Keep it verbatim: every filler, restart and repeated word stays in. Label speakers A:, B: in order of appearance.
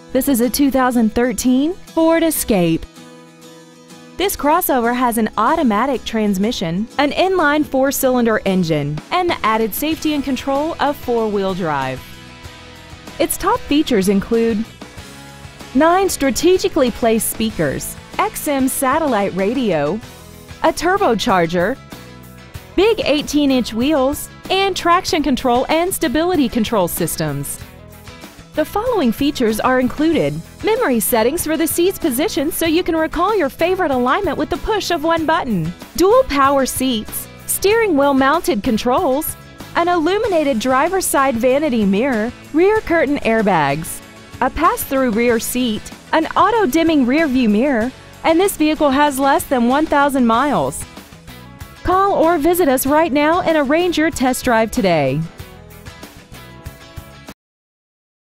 A: This is a two thousand thirteen Ford Escape. This crossover has an automatic transmission, an inline four-cylinder engine, and the added safety and control of four-wheel drive. Its top features include nine strategically placed speakers, X M satellite radio, a turbocharger, big eighteen inch wheels, and traction control and stability control systems. The following features are included: memory settings for the seat's position so you can recall your favorite alignment with the push of one button, dual power seats, steering wheel mounted controls, an illuminated driver's side vanity mirror, rear curtain airbags, a pass-through rear seat, an auto-dimming rear view mirror, and this vehicle has less than one thousand miles. Call or visit us right now and arrange your test drive today.